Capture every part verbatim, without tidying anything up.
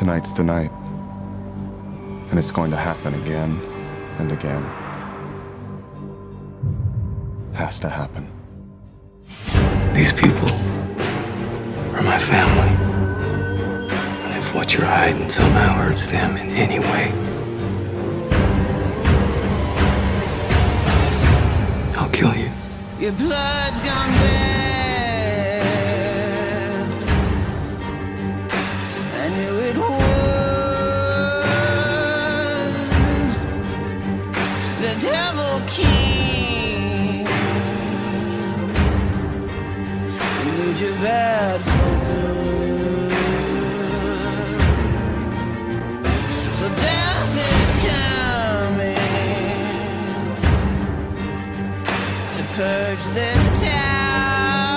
Tonight's the night. And it's going to happen again and again. Has to happen. These people are my family. And if what you're hiding somehow hurts them in any way, I'll kill you. Your blood's gone bad. I knew it would. The devil king. I need you bad for good. So death is coming to purge this town.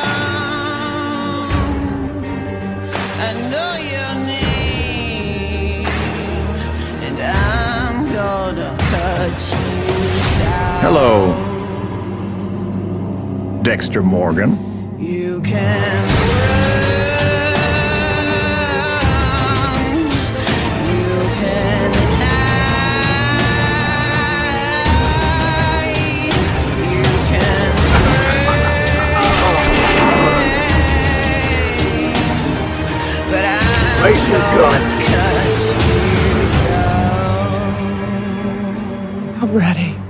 I know your name, and I'm gonna cut you down. Hello, Dexter Morgan. You can run, you can hide, you can pray, but I'm Raise your gun. gonna cut you down. I'm ready.